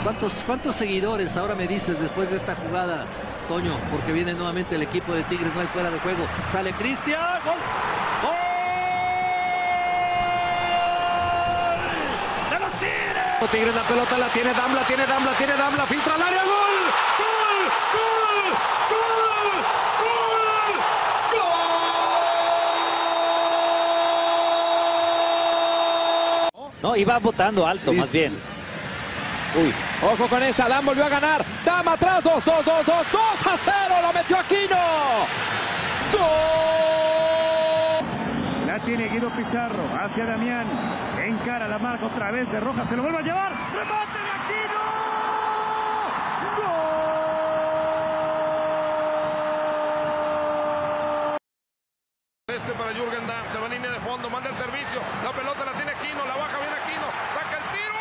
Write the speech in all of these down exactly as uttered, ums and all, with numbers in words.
¿Cuántos, cuántos seguidores ahora me dices después de esta jugada, Toño? Porque viene nuevamente el equipo de Tigres, no hay fuera de juego. Sale Cristian, gol, gol de los Tigres. Tigres, la pelota la tiene Dam, la tiene Dam, la tiene Dam, la filtra al área, gol, gol, gol, gol, gol. No, iba votando alto, Sí. más bien. Uy, ojo con esa, Dam volvió a ganar. Dam atrás, dos, dos, dos, dos, dos a cero, la metió Aquino. ¡Gol! La tiene Guido Pizarro, hacia Damián. Encara la marca otra vez de Rojas, se lo vuelve a llevar. ¡Remate de Aquino! ¡Gol! Este para Jürgen Damm, se va a línea de fondo, manda el servicio. La pelota la tiene Aquino, la baja bien Aquino, saca el tiro.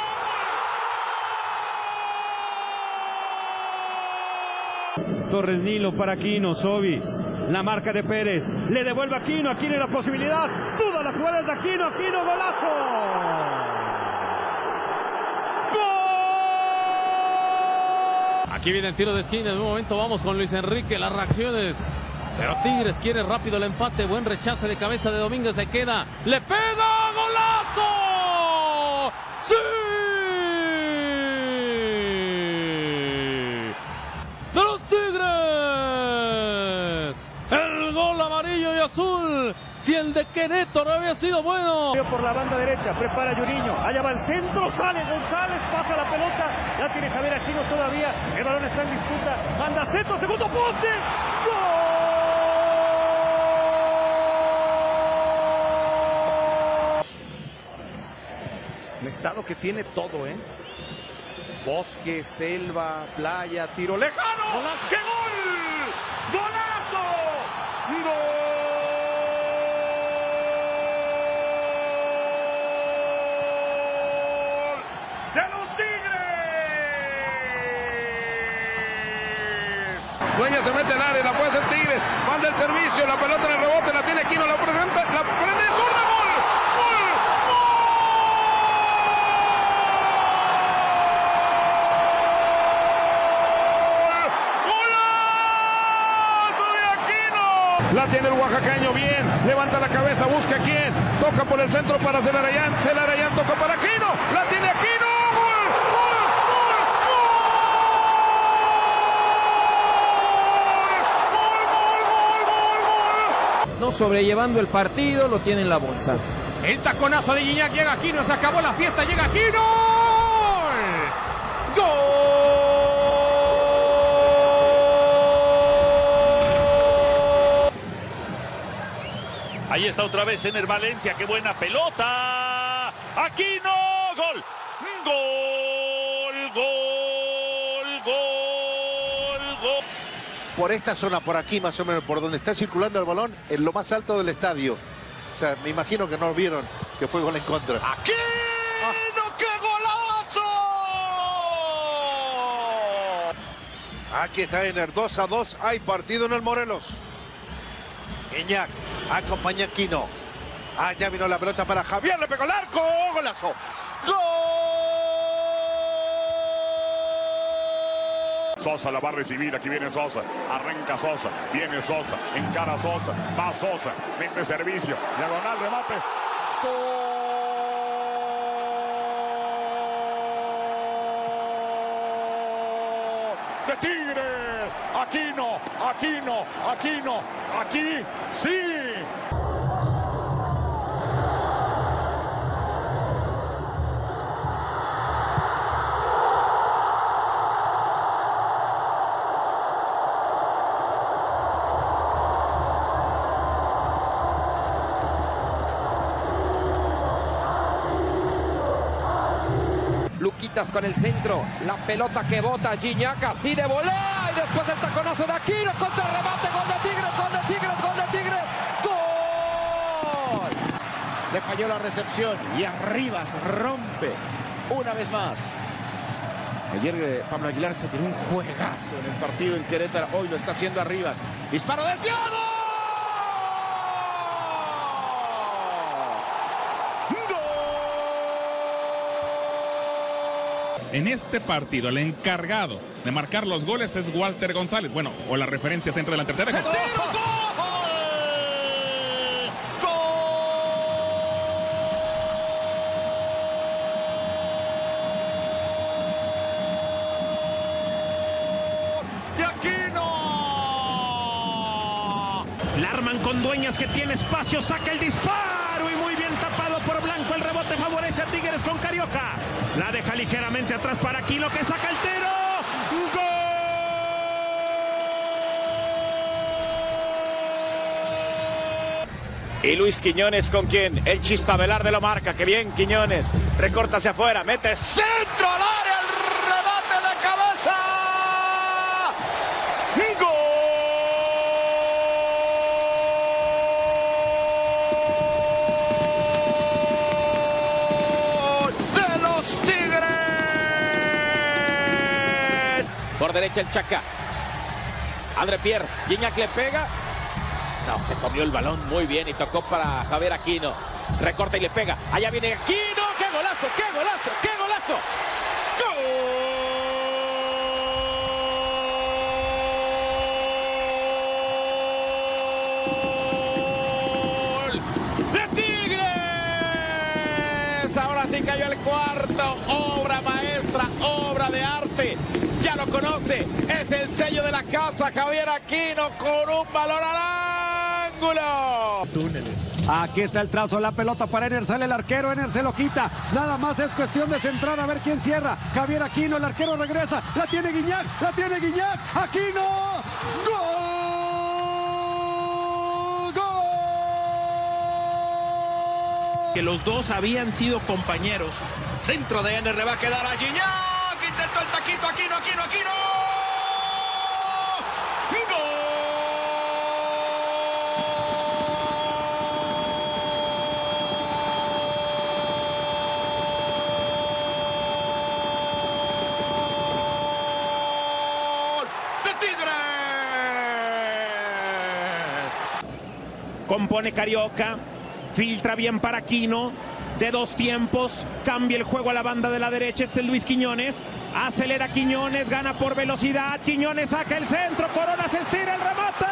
Torres Nilo para Aquino, Sobis, la marca de Pérez, le devuelve a Aquino, Aquino la posibilidad, toda la jugada es de Aquino, Aquino, golazo. ¡Gol! Aquí viene el tiro de esquina, en un momento vamos con Luis Enrique, las reacciones. Pero Tigres quiere rápido el empate, buen rechace de cabeza de Domínguez, le queda, le pega, golazo. ¡Sí! ¡De los Tigres! El gol amarillo y azul. Si el de Querétaro había sido bueno. Por la banda derecha, prepara Yuriño, allá va el centro, sale González, pasa la pelota, la tiene Javier Aquino todavía, el balón está en disputa, manda centro, segundo poste, ¡gol! Un estado que tiene todo, ¿eh? Bosque, selva, playa, tiro lejano. ¡Golazo! ¡Qué gol! ¡Golazo! ¡Gol! ¡De los Tigres! Dueña se mete al área, la puede hacer Tigres. Manda el servicio, la pelota de rebote, la tiene Aquino, la presenta, la prende, zurda, gol. ¡Gol! La tiene el oaxaqueño bien, levanta la cabeza, busca a quién, toca por el centro para Celarayán, Celarayán toca para Aquino, la tiene Aquino, gol, gol, gol, gol, gol, gol, gol. No sobrellevando el partido, lo tiene en la bolsa. El taconazo de Gignac, llega Aquino, se acabó la fiesta, llega Aquino. ¡Gol! Ahí está otra vez Ener Valencia, qué buena pelota. Aquino, gol, gol, gol, gol, gol. Por esta zona, por aquí más o menos, por donde está circulando el balón, en lo más alto del estadio. O sea, me imagino que no vieron que fue gol en contra. ¡Aquino, qué golazo! Aquí está Ener, dos a dos, hay partido en el Morelos. Gignac acompaña a Aquino. Ah, ya vino la pelota para Javier, le pegó el arco, golazo. ¡Gol! Sosa la va a recibir, aquí viene Sosa, arranca Sosa, viene Sosa, encara Sosa, va Sosa, mete servicio, diagonal, remate, ¡gol! De Tigres, Aquino, Aquino, Aquino, aquí, sí. Luquitas con el centro, la pelota que bota Gignac, así de volea, y después el taconazo de Aquino, contra remate, gol de Tigres, gol de Tigres, gol de Tigres, ¡gol! Le falló la recepción y Arribas rompe una vez más. Ayer eh, Pablo Aguilar se tiró un juegazo en el partido en Querétaro, hoy lo está haciendo Arribas. Disparo desviado. En este partido, el encargado de marcar los goles es Walter González. Bueno, o la referencia centro delantero. ¡Tiro, gol! Larman con Dueñas, que tiene espacio, saca el disparo y muy bien tapado por Blanco. El rebote favorece a Tigres con Carioca. La deja ligeramente atrás para Aquino, que saca el tiro. ¡Gol! Y Luis Quiñones, con quien el Chispa Velarde lo marca. Que bien Quiñones, recorta hacia afuera, mete centro al área, el remate de cabeza. ¡Gol! Por derecha el Chaca. André Pierre. Gignac le pega. No, se comió el balón muy bien y tocó para Javier Aquino. Recorta y le pega. Allá viene Aquino. ¡Qué golazo! ¡Qué golazo! ¡Qué golazo! ¡Gol de Tigres! Ahora sí cayó el cuarto. Obra maestra, obra de arte. Ya lo conoce, es el sello de la casa, Javier Aquino, con un balón al ángulo. Túneles. Aquí está el trazo, la pelota para Ener, sale el arquero, Ener se lo quita. Nada más es cuestión de centrar a ver quién cierra. Javier Aquino, el arquero regresa, la tiene Gignac, la tiene Gignac, Aquino. ¡Gol! ¡Gol! Que los dos habían sido compañeros. Centro de Ener, le va a quedar a Gignac. Intentó el taquito, Aquino, Aquino, Aquino. ¡Gol de Tigres! Compone Carioca, filtra bien para Aquino. De dos tiempos, cambia el juego a la banda de la derecha. Este es Luis Quiñones. Acelera Quiñones, gana por velocidad. Quiñones saca el centro, Corona se estira, el remate.